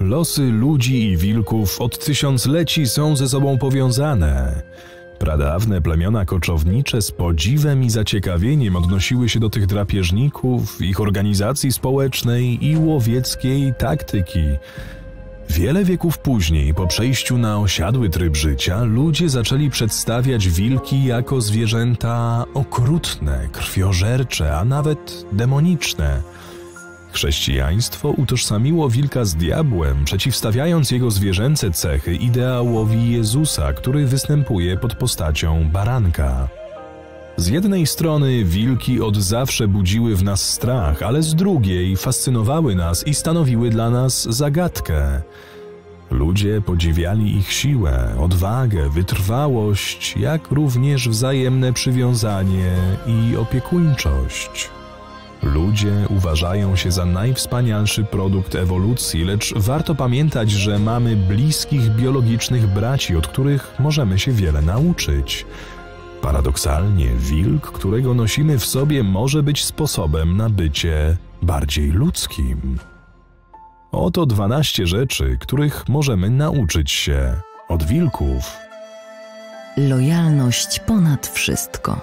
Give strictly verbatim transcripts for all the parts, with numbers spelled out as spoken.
Losy ludzi i wilków od tysiącleci są ze sobą powiązane. Pradawne plemiona koczownicze z podziwem i zaciekawieniem odnosiły się do tych drapieżników, ich organizacji społecznej i łowieckiej taktyki. Wiele wieków później, po przejściu na osiadły tryb życia, ludzie zaczęli przedstawiać wilki jako zwierzęta okrutne, krwiożercze, a nawet demoniczne. Chrześcijaństwo utożsamiło wilka z diabłem, przeciwstawiając jego zwierzęce cechy ideałowi Jezusa, który występuje pod postacią baranka. Z jednej strony wilki od zawsze budziły w nas strach, ale z drugiej fascynowały nas i stanowiły dla nas zagadkę. Ludzie podziwiali ich siłę, odwagę, wytrwałość, jak również wzajemne przywiązanie i opiekuńczość. Ludzie uważają się za najwspanialszy produkt ewolucji, lecz warto pamiętać, że mamy bliskich biologicznych braci, od których możemy się wiele nauczyć. Paradoksalnie, wilk, którego nosimy w sobie, może być sposobem na bycie bardziej ludzkim. Oto dwanaście rzeczy, których możemy nauczyć się od wilków. Lojalność ponad wszystko.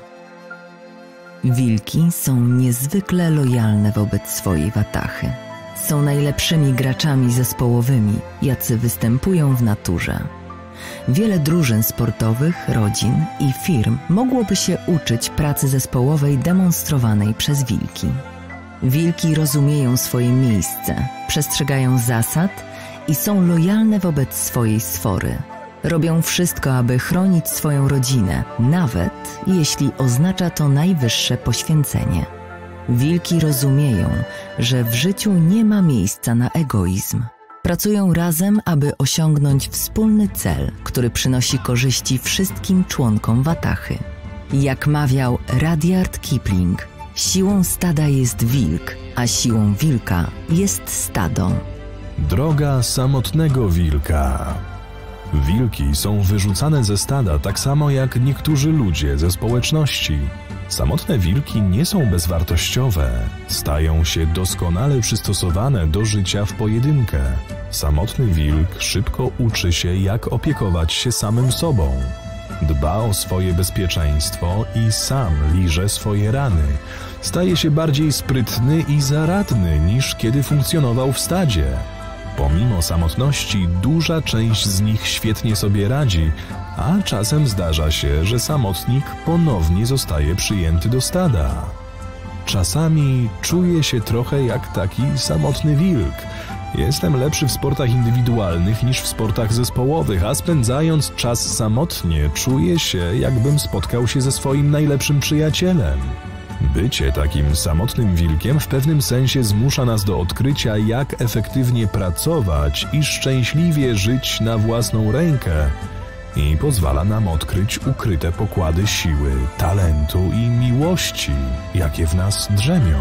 Wilki są niezwykle lojalne wobec swojej watachy. Są najlepszymi graczami zespołowymi, jacy występują w naturze. Wiele drużyn sportowych, rodzin i firm mogłoby się uczyć pracy zespołowej demonstrowanej przez wilki. Wilki rozumieją swoje miejsce, przestrzegają zasad i są lojalne wobec swojej sfory. Robią wszystko, aby chronić swoją rodzinę, nawet jeśli oznacza to najwyższe poświęcenie. Wilki rozumieją, że w życiu nie ma miejsca na egoizm. Pracują razem, aby osiągnąć wspólny cel, który przynosi korzyści wszystkim członkom watachy. Jak mawiał Rudyard Kipling, siłą stada jest wilk, a siłą wilka jest stado. Droga samotnego wilka. Wilki są wyrzucane ze stada tak samo jak niektórzy ludzie ze społeczności. Samotne wilki nie są bezwartościowe, stają się doskonale przystosowane do życia w pojedynkę. Samotny wilk szybko uczy się, jak opiekować się samym sobą. Dba o swoje bezpieczeństwo i sam liże swoje rany. Staje się bardziej sprytny i zaradny niż kiedy funkcjonował w stadzie. Pomimo samotności, duża część z nich świetnie sobie radzi, a czasem zdarza się, że samotnik ponownie zostaje przyjęty do stada. Czasami czuję się trochę jak taki samotny wilk. Jestem lepszy w sportach indywidualnych niż w sportach zespołowych, a spędzając czas samotnie czuję się, jakbym spotkał się ze swoim najlepszym przyjacielem. Bycie takim samotnym wilkiem w pewnym sensie zmusza nas do odkrycia, jak efektywnie pracować i szczęśliwie żyć na własną rękę i pozwala nam odkryć ukryte pokłady siły, talentu i miłości, jakie w nas drzemią.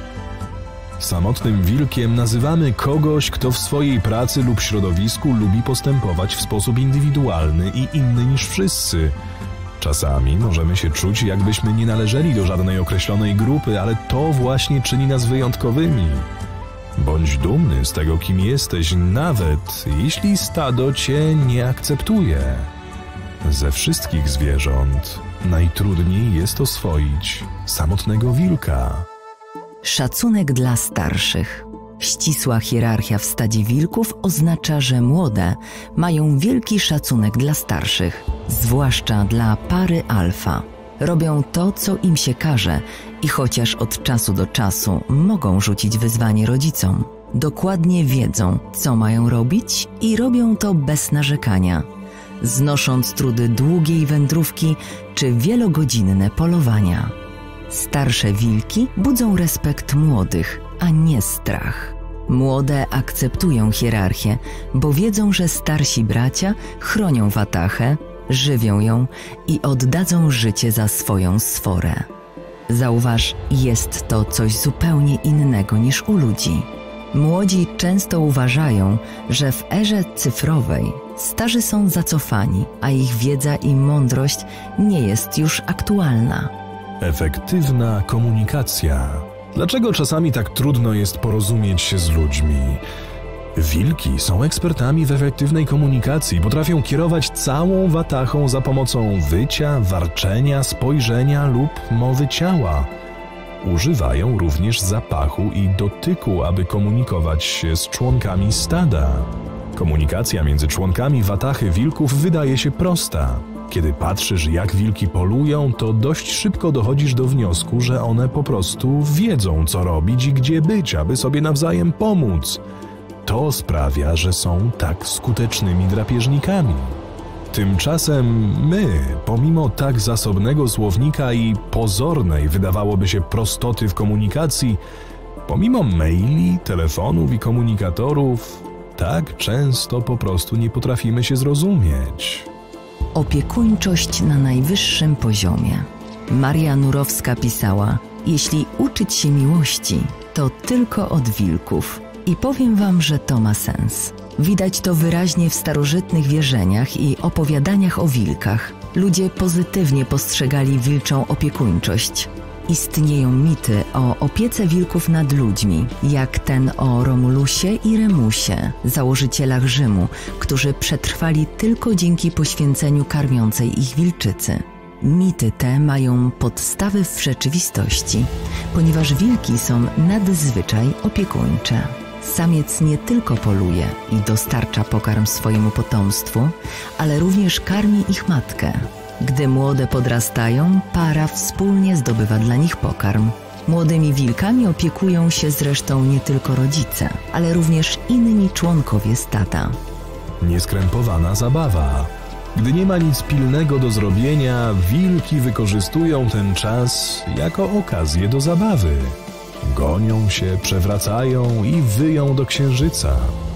Samotnym wilkiem nazywamy kogoś, kto w swojej pracy lub środowisku lubi postępować w sposób indywidualny i inny niż wszyscy. Czasami możemy się czuć, jakbyśmy nie należeli do żadnej określonej grupy, ale to właśnie czyni nas wyjątkowymi. Bądź dumny z tego, kim jesteś, nawet jeśli stado cię nie akceptuje. Ze wszystkich zwierząt najtrudniej jest oswoić samotnego wilka. Szacunek dla starszych. Ścisła hierarchia w stadzie wilków oznacza, że młode mają wielki szacunek dla starszych, zwłaszcza dla pary alfa. Robią to, co im się każe i chociaż od czasu do czasu mogą rzucić wyzwanie rodzicom, dokładnie wiedzą, co mają robić i robią to bez narzekania, znosząc trudy długiej wędrówki czy wielogodzinne polowania. Starsze wilki budzą respekt młodych, a nie strach. Młode akceptują hierarchię, bo wiedzą, że starsi bracia chronią watachę, żywią ją i oddadzą życie za swoją sforę. Zauważ, jest to coś zupełnie innego niż u ludzi. Młodzi często uważają, że w erze cyfrowej starzy są zacofani, a ich wiedza i mądrość nie jest już aktualna. Efektywna komunikacja. Dlaczego czasami tak trudno jest porozumieć się z ludźmi? Wilki są ekspertami w efektywnej komunikacji, potrafią kierować całą watachą za pomocą wycia, warczenia, spojrzenia lub mowy ciała. Używają również zapachu i dotyku, aby komunikować się z członkami stada. Komunikacja między członkami watachy wilków wydaje się prosta. Kiedy patrzysz, jak wilki polują, to dość szybko dochodzisz do wniosku, że one po prostu wiedzą, co robić i gdzie być, aby sobie nawzajem pomóc. To sprawia, że są tak skutecznymi drapieżnikami. Tymczasem my, pomimo tak zasobnego słownika i pozornej, wydawałoby się, prostoty w komunikacji, pomimo maili, telefonów i komunikatorów, tak często po prostu nie potrafimy się zrozumieć. Opiekuńczość na najwyższym poziomie. Maria Nurowska pisała: jeśli uczyć się miłości, to tylko od wilków. I powiem wam, że to ma sens. Widać to wyraźnie w starożytnych wierzeniach i opowiadaniach o wilkach. Ludzie pozytywnie postrzegali wilczą opiekuńczość. Istnieją mity o opiece wilków nad ludźmi, jak ten o Romulusie i Remusie, założycielach Rzymu, którzy przetrwali tylko dzięki poświęceniu karmiącej ich wilczycy. Mity te mają podstawy w rzeczywistości, ponieważ wilki są nadzwyczaj opiekuńcze. Samiec nie tylko poluje i dostarcza pokarm swojemu potomstwu, ale również karmi ich matkę. Gdy młode podrastają, para wspólnie zdobywa dla nich pokarm. Młodymi wilkami opiekują się zresztą nie tylko rodzice, ale również inni członkowie stada. Nieskrępowana zabawa. Gdy nie ma nic pilnego do zrobienia, wilki wykorzystują ten czas jako okazję do zabawy. Gonią się, przewracają i wyją do księżyca.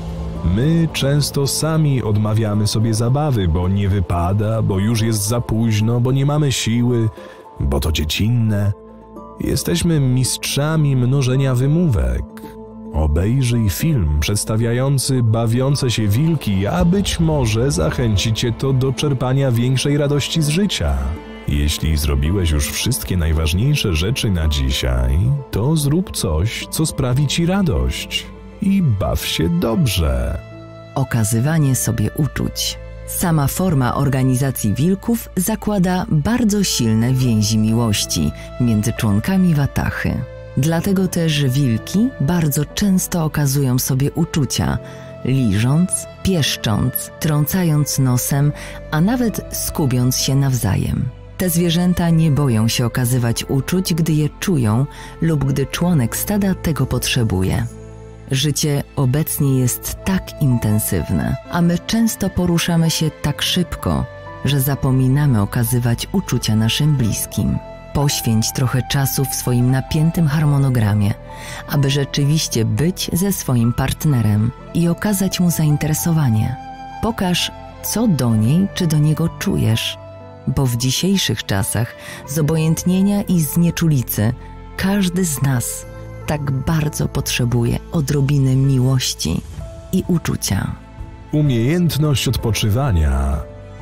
My często sami odmawiamy sobie zabawy, bo nie wypada, bo już jest za późno, bo nie mamy siły, bo to dziecinne. Jesteśmy mistrzami mnożenia wymówek. Obejrzyj film przedstawiający bawiące się wilki, a być może zachęci cię to do czerpania większej radości z życia. Jeśli zrobiłeś już wszystkie najważniejsze rzeczy na dzisiaj, to zrób coś, co sprawi ci radość i baw się dobrze. Okazywanie sobie uczuć. Sama forma organizacji wilków zakłada bardzo silne więzi miłości między członkami watachy. Dlatego też wilki bardzo często okazują sobie uczucia, liżąc, pieszcząc, trącając nosem, a nawet skubiąc się nawzajem. Te zwierzęta nie boją się okazywać uczuć, gdy je czują lub gdy członek stada tego potrzebuje. Życie obecnie jest tak intensywne, a my często poruszamy się tak szybko, że zapominamy okazywać uczucia naszym bliskim. Poświęć trochę czasu w swoim napiętym harmonogramie, aby rzeczywiście być ze swoim partnerem i okazać mu zainteresowanie. Pokaż, co do niej czy do niego czujesz, bo w dzisiejszych czasach zobojętnienia i znieczulicy każdy z nas tak bardzo potrzebuje odrobiny miłości i uczucia. Umiejętność odpoczywania.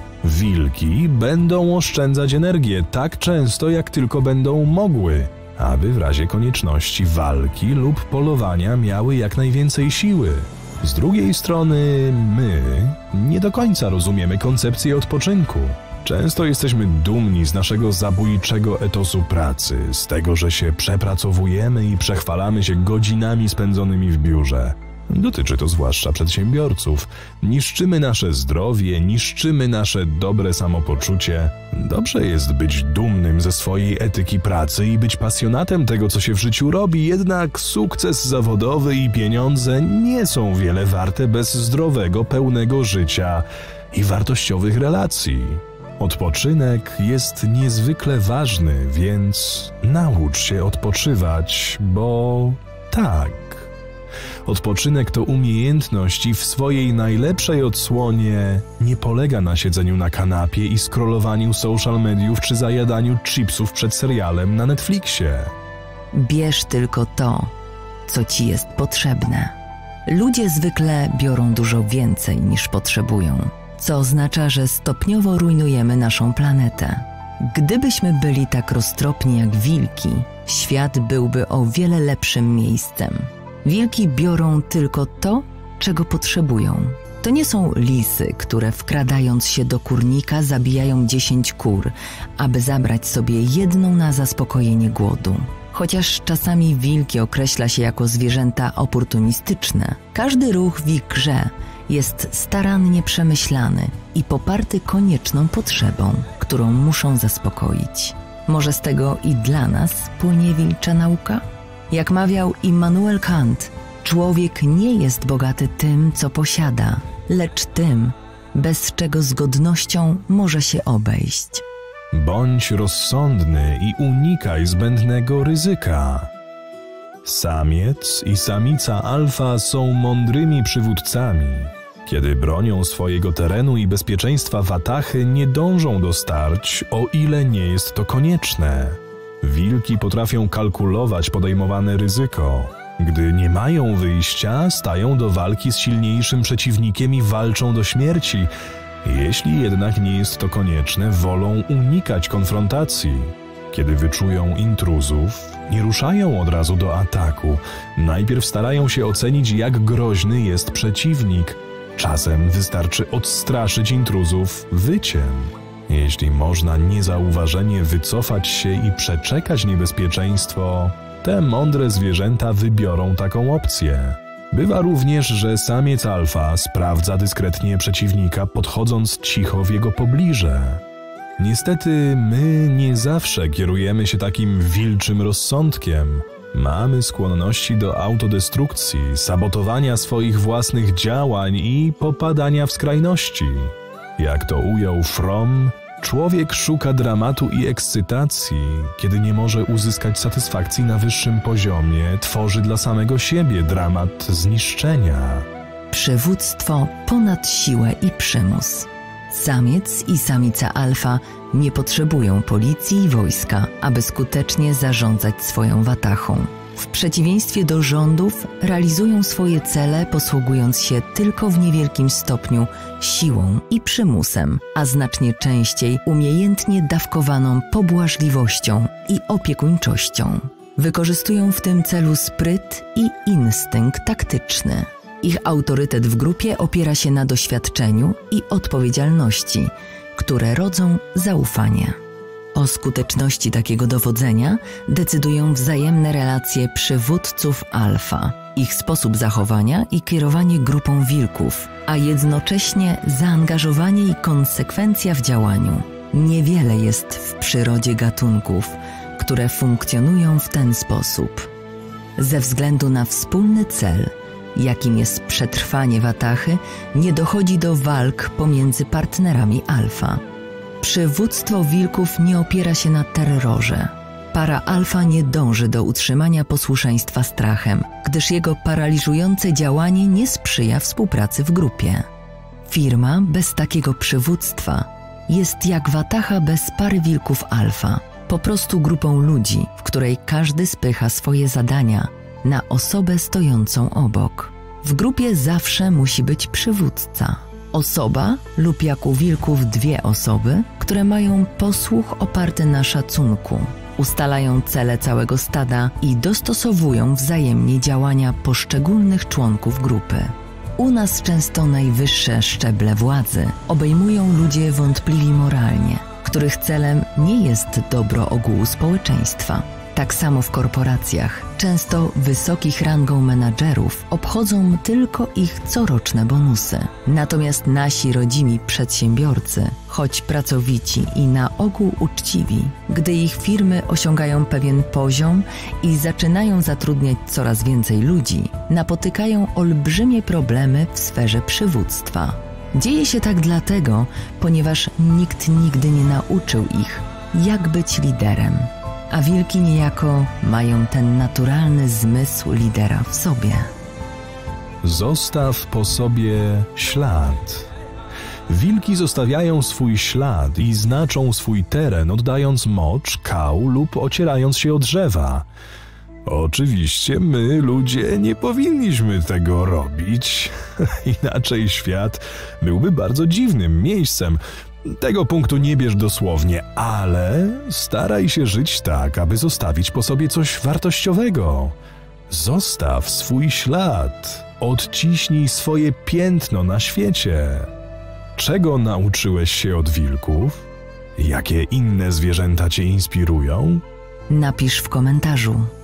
Wilki będą oszczędzać energię tak często, jak tylko będą mogły, aby w razie konieczności walki lub polowania miały jak najwięcej siły. Z drugiej strony my nie do końca rozumiemy koncepcję odpoczynku. Często jesteśmy dumni z naszego zabójczego etosu pracy, z tego, że się przepracowujemy i przechwalamy się godzinami spędzonymi w biurze. Dotyczy to zwłaszcza przedsiębiorców. Niszczymy nasze zdrowie, niszczymy nasze dobre samopoczucie. Dobrze jest być dumnym ze swojej etyki pracy i być pasjonatem tego, co się w życiu robi, jednak sukces zawodowy i pieniądze nie są wiele warte bez zdrowego, pełnego życia i wartościowych relacji. Odpoczynek jest niezwykle ważny, więc naucz się odpoczywać, bo tak. Odpoczynek to umiejętność i w swojej najlepszej odsłonie nie polega na siedzeniu na kanapie i scrollowaniu social mediów czy zajadaniu chipsów przed serialem na Netflixie. Bierz tylko to, co ci jest potrzebne. Ludzie zwykle biorą dużo więcej niż potrzebują, co oznacza, że stopniowo rujnujemy naszą planetę. Gdybyśmy byli tak roztropni jak wilki, świat byłby o wiele lepszym miejscem. Wilki biorą tylko to, czego potrzebują. To nie są lisy, które wkradając się do kurnika zabijają dziesięć kur, aby zabrać sobie jedną na zaspokojenie głodu. Chociaż czasami wilki określa się jako zwierzęta oportunistyczne, każdy ruch w ich grze jest starannie przemyślany i poparty konieczną potrzebą, którą muszą zaspokoić. Może z tego i dla nas płynie wilcza nauka? Jak mawiał Immanuel Kant, człowiek nie jest bogaty tym, co posiada, lecz tym, bez czego z godnością może się obejść. Bądź rozsądny i unikaj zbędnego ryzyka. Samiec i samica alfa są mądrymi przywódcami. Kiedy bronią swojego terenu i bezpieczeństwa watachy, nie dążą do starć, o ile nie jest to konieczne. Wilki potrafią kalkulować podejmowane ryzyko. Gdy nie mają wyjścia, stają do walki z silniejszym przeciwnikiem i walczą do śmierci. Jeśli jednak nie jest to konieczne, wolą unikać konfrontacji. Kiedy wyczują intruzów, nie ruszają od razu do ataku. Najpierw starają się ocenić, jak groźny jest przeciwnik. Czasem wystarczy odstraszyć intruzów wyciem. Jeśli można niezauważenie wycofać się i przeczekać niebezpieczeństwo, te mądre zwierzęta wybiorą taką opcję. Bywa również, że samiec alfa sprawdza dyskretnie przeciwnika, podchodząc cicho w jego pobliże. Niestety my nie zawsze kierujemy się takim wilczym rozsądkiem. Mamy skłonności do autodestrukcji, sabotowania swoich własnych działań i popadania w skrajności. Jak to ujął Fromm, człowiek szuka dramatu i ekscytacji. Kiedy nie może uzyskać satysfakcji na wyższym poziomie, tworzy dla samego siebie dramat zniszczenia. Przywództwo ponad siłę i przymus. Samiec i samica alfa nie potrzebują policji i wojska, aby skutecznie zarządzać swoją watachą. W przeciwieństwie do rządów realizują swoje cele, posługując się tylko w niewielkim stopniu siłą i przymusem, a znacznie częściej umiejętnie dawkowaną pobłażliwością i opiekuńczością. Wykorzystują w tym celu spryt i instynkt taktyczny. Ich autorytet w grupie opiera się na doświadczeniu i odpowiedzialności, które rodzą zaufanie. O skuteczności takiego dowodzenia decydują wzajemne relacje przywódców alfa, ich sposób zachowania i kierowanie grupą wilków, a jednocześnie zaangażowanie i konsekwencja w działaniu. Niewiele jest w przyrodzie gatunków, które funkcjonują w ten sposób. Ze względu na wspólny cel, jakim jest przetrwanie watachy, nie dochodzi do walk pomiędzy partnerami alfa. Przywództwo wilków nie opiera się na terrorze. Para alfa nie dąży do utrzymania posłuszeństwa strachem, gdyż jego paraliżujące działanie nie sprzyja współpracy w grupie. Firma bez takiego przywództwa jest jak watacha bez pary wilków alfa, po prostu grupą ludzi, w której każdy spycha swoje zadania na osobę stojącą obok. W grupie zawsze musi być przywódca. Osoba lub jak u wilków dwie osoby, które mają posłuch oparty na szacunku, ustalają cele całego stada i dostosowują wzajemnie działania poszczególnych członków grupy. U nas często najwyższe szczeble władzy obejmują ludzie wątpliwi moralnie, których celem nie jest dobro ogółu społeczeństwa. Tak samo w korporacjach często wysokich rangą menadżerów obchodzą tylko ich coroczne bonusy. Natomiast nasi rodzimi przedsiębiorcy, choć pracowici i na ogół uczciwi, gdy ich firmy osiągają pewien poziom i zaczynają zatrudniać coraz więcej ludzi, napotykają olbrzymie problemy w sferze przywództwa. Dzieje się tak dlatego, ponieważ nikt nigdy nie nauczył ich, jak być liderem. A wilki niejako mają ten naturalny zmysł lidera w sobie. Zostaw po sobie ślad. Wilki zostawiają swój ślad i znaczą swój teren, oddając mocz, kał lub ocierając się o drzewa. Oczywiście my, ludzie, nie powinniśmy tego robić. Inaczej świat byłby bardzo dziwnym miejscem. Tego punktu nie bierz dosłownie, ale staraj się żyć tak, aby zostawić po sobie coś wartościowego. Zostaw swój ślad. odciśnij swoje piętno na świecie. Czego nauczyłeś się od wilków? Jakie inne zwierzęta cię inspirują? Napisz w komentarzu.